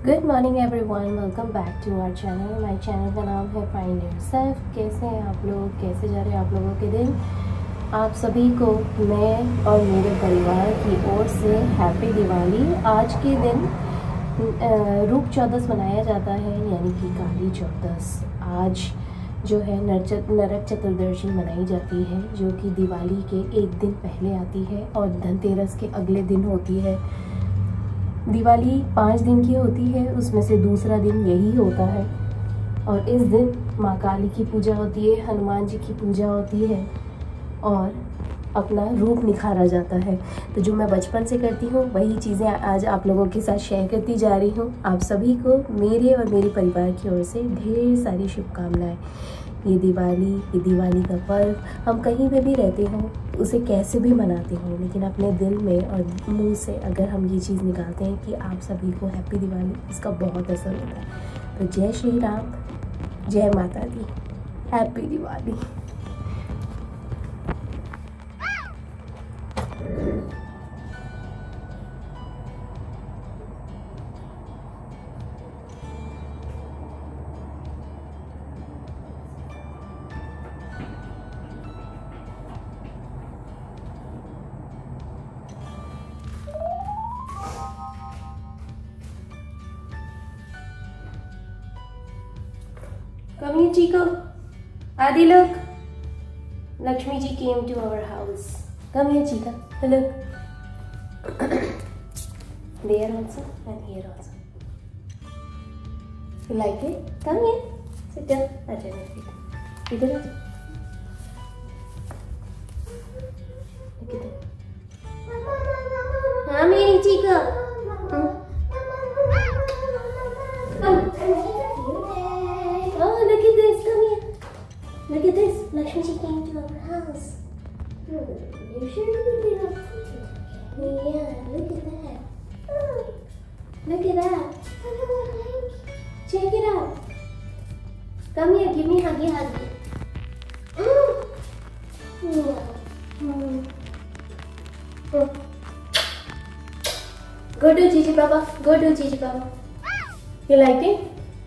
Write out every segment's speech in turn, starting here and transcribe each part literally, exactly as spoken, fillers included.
Good morning everyone, welcome back to our channel. My channel का नाम है find yourself. कैसे हैं आप लोग? कैसे जा रहे हैं आप लोगों के दिन? आप सभी को मैं और मेरे परिवार की ओर से हैप्पी दिवाली। आज के दिन रूप चौदस मनाया जाता है, यानी कि काली चौदस। आज जो है नरक चतुर्दशी मनाई जाती है, जो कि दिवाली के एक दिन पहले आती है और धनतेरस के अगले दिन होती है। दिवाली पाँच दिन की होती है, उसमें से दूसरा दिन यही होता है। और इस दिन माँ काली की पूजा होती है, हनुमान जी की पूजा होती है और अपना रूप निखारा जाता है। तो जो मैं बचपन से करती हूँ वही चीज़ें आज आप लोगों के साथ शेयर करती जा रही हूँ। आप सभी को मेरे और मेरे परिवार की ओर से ढेर सारी शुभकामनाएं। ये दिवाली ये दिवाली का पर्व हम कहीं पे भी रहते हों, उसे कैसे भी मनाते हों, लेकिन अपने दिल में और मुंह से अगर हम ये चीज़ निकालते हैं कि आप सभी को हैप्पी दिवाली, इसका बहुत असर होता है। तो जय श्री राम, जय माता दी, happy Diwali. Come here, Chico. Adi, look. Lakshmi ji came to our house. Come here, Chica. Look. There also and here also. You like it? Come here. Sit down. Acha, sit. Idhar acha. Look at that. हाँ मेरी Chica. Look at this. Lakshmi ji came to our house. Hmm. You sure you did not put it? Yeah, look at that. Oh, look at that. Check it out. Come here, give me a huggy huggy. Mm. Yeah. Mm. Mm. Go to Gigi Baba. Go to Gigi Baba. You like it?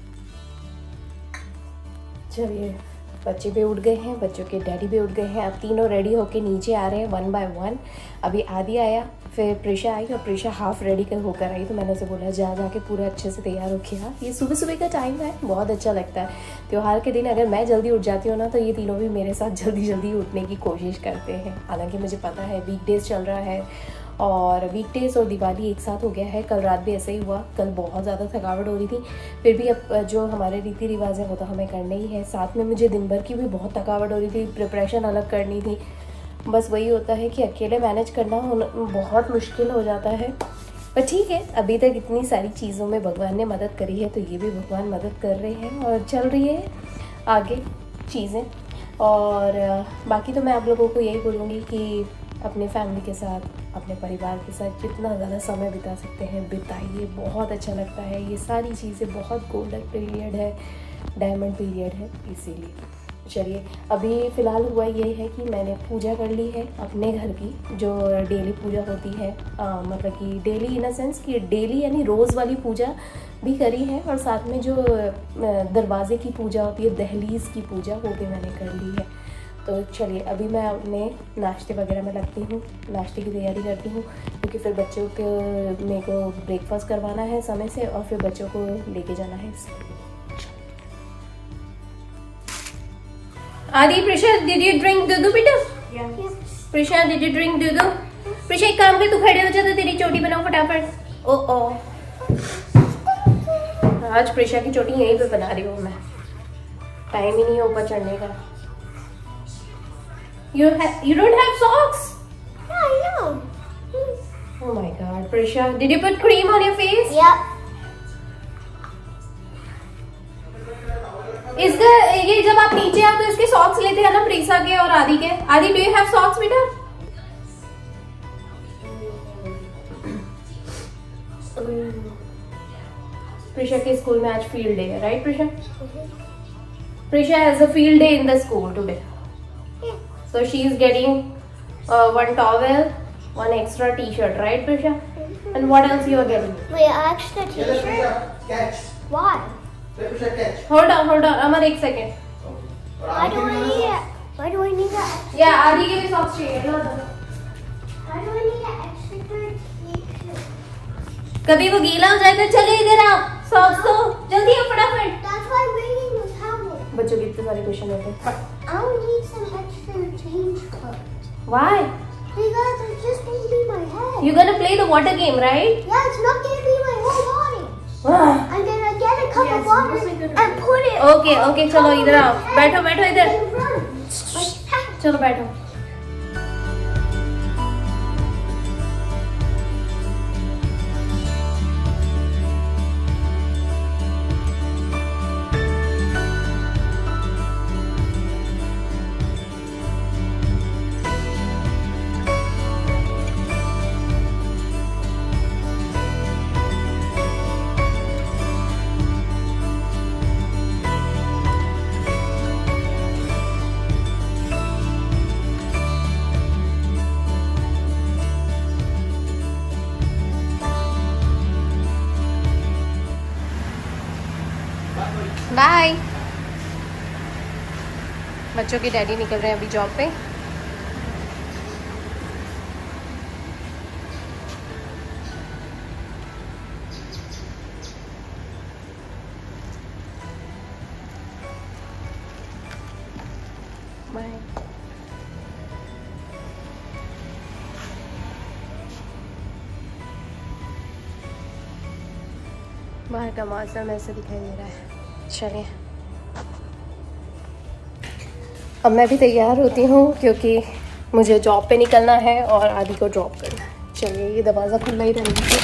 चलिए, बच्चे भी उठ गए हैं, बच्चों के daddy भी उठ गए हैं। अब तीनों रेडी होके नीचे आ रहे हैं वन बाय वन। अभी आदि आया, फिर प्रिशा आई और प्रिशा हाफ रेडी कर होकर आई। तो मैंने उसे बोला जा जाके पूरा अच्छे से तैयार होके आ। ये सुबह सुबह का टाइम है, बहुत अच्छा लगता है। त्यौहार के दिन अगर मैं जल्दी उठ जाती हूँ ना, तो ये तीनों भी मेरे साथ जल्दी जल्दी उठने की कोशिश करते हैं। हालाँकि मुझे पता है वीकडेज चल रहा है और वीकडेज और दिवाली एक साथ हो गया है। कल रात भी ऐसे ही हुआ। कल बहुत ज़्यादा थकावट हो रही थी, फिर भी अब जो हमारे रीति रिवाज है वो तो हमें करने ही है। साथ में मुझे दिन भर की भी बहुत थकावट हो रही थी, प्रिपरेशन अलग करनी थी। बस वही होता है कि अकेले मैनेज करना बहुत मुश्किल हो जाता है, पर ठीक है। अभी तक इतनी सारी चीज़ों में भगवान ने मदद करी है, तो ये भी भगवान मदद कर रहे हैं और चल रही है आगे चीज़ें। और बाकी तो मैं आप लोगों को यही बोलूँगी कि अपने फैमिली के साथ, अपने परिवार के साथ जितना ज़्यादा समय बिता सकते हैं बिताइए, बहुत अच्छा लगता है। ये सारी चीज़ें बहुत गोल्डन पीरियड है, डायमंड पीरियड है, इसीलिए। चलिए, अभी फ़िलहाल हुआ ये है कि मैंने पूजा कर ली है अपने घर की, जो डेली पूजा होती है। आ, मतलब कि डेली इन अ सेंस कि डेली यानी रोज़ वाली पूजा भी करी है, और साथ में जो दरवाजे की पूजा होती है, दहलीज़ की पूजा, वो भी मैंने कर ली है। तो चलिए, अभी मैं अपने नाश्ते वगैरह में लगती हूँ, नाश्ते की तैयारी करती हूँ, क्योंकि फिर बच्चों को मेरे को ब्रेकफास्ट करवाना है समय से और फिर बच्चों को लेके जाना है। आदि, प्रिशा, डिड यू ड्रिंक दूध बेटा? प्रिशा, डिड यू ड्रिंक दूध? प्रिशा, एक काम कर, तू खड़े हो जा, तो तेरी चोटी बनाओ फटाफट। ओ ओ आज प्रिशा की चोटी यहीं पे बना रही हूँ मैं, टाइम ही नहीं है ऊपर चढ़ने का। You have you don't have socks? No, I know. Oh my God, Prisha, did you put cream on your face? Yeah. इसका ये जब आप नीचे आओ तो इसके सॉक्स लेते हैं ना, प्रिशा के और आदि के। आदि, do you have socks बेटा? प्रिशा के स्कूल में आज फील्ड डे है, right Prisha? Prisha has a field day in the school today. So she is getting uh, one towel, one extra t-shirt, right Prisha? And what else you are getting? Wait, extra t-shirt? Catch. Why? Catch. Hold on, hold on. Amar, एक second. Why do I need it? Why do I need that? Yeah, आदि के भी socks चाहिए. लो दो. Why do I need an extra t-shirt? कभी वो गीला हो जाएगा. चले इधर आओ. Socks दो. जल्दी आओ फटाफट. That's why I'm bringing the towel. बच्चों की इतने सारे क्वेश्चन होते हैं. I will need some extra change clothes. Why? Because it's just going to be my head. You're gonna play the water game, right? Yeah, it's not going to be my whole body. Ah. I'm going to get a cup Yes, of water mostly good. and put it. Okay, okay. चलो इधर आओ. बैठो, बैठो इधर. And run. Like that. चलो बैठो. Bye. बच्चों के डैडी निकल रहे हैं अभी जॉब पे. बाय. बाहर का मौसम ऐसे दिखाई दे रहा है. चलिए अब मैं भी तैयार होती हूँ क्योंकि मुझे जॉब पे निकलना है और आदि को ड्रॉप करना है. चलिए ये दरवाज़ा खुला ही रहेगा.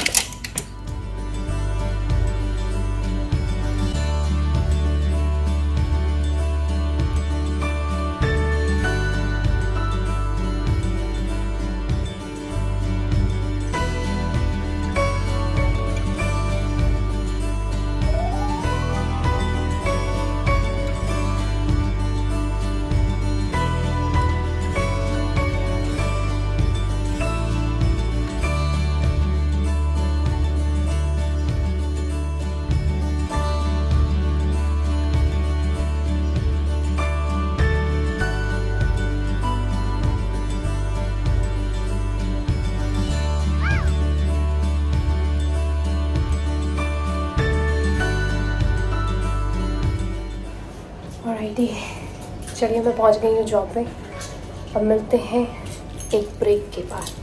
ऑलराइटी, चलिए मैं पहुंच गई हूँ जॉब पे. अब मिलते हैं एक ब्रेक के बाद.